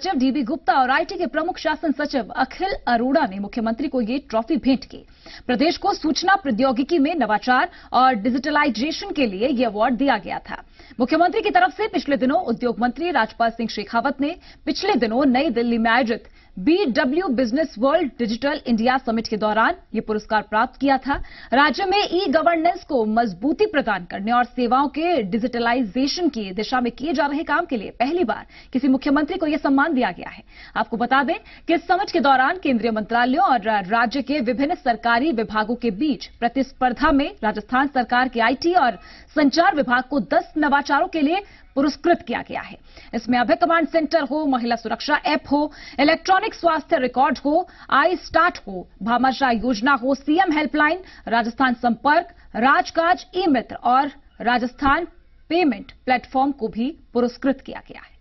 सचिव डीबी गुप्ता और आईटी के प्रमुख शासन सचिव अखिल अरोड़ा ने मुख्यमंत्री को ये ट्रॉफी भेंट की। प्रदेश को सूचना प्रौद्योगिकी में नवाचार और डिजिटलाइजेशन के लिए ये अवार्ड दिया गया था। मुख्यमंत्री की तरफ से पिछले दिनों उद्योग मंत्री राजपाल सिंह शेखावत ने पिछले दिनों नई दिल्ली में आयोजित BW business world digital India summit के दौरान ये पुरस्कार प्राप्त किया था। राज्य में ई गवर्नेंस को मजबूती प्रदान करने और सेवाओं के डिजिटलाइजेशन की दिशा में किए जा रहे काम के लिए पहली बार किसी मुख्यमंत्री को यह सम्मान दिया गया है। आपको बता दें कि इस समिट के दौरान केंद्रीय मंत्रालयों और राज्य के विभिन्न सरकारी विभागों के बीच प्रतिस्पर्धा में राजस्थान सरकार के IT और संचार विभाग को 10 नवाचारों के लिए पुरस्कृत किया गया है। इसमें अभय कमांड सेंटर हो, महिला सुरक्षा ऐप हो, इलेक्ट्रॉनिक स्वास्थ्य रिकॉर्ड हो, आई स्टार्ट हो, भामाशाह योजना हो, CM हेल्पलाइन, राजस्थान संपर्क, राजकाज, ई मित्र और राजस्थान पेमेंट प्लेटफॉर्म को भी पुरस्कृत किया गया है।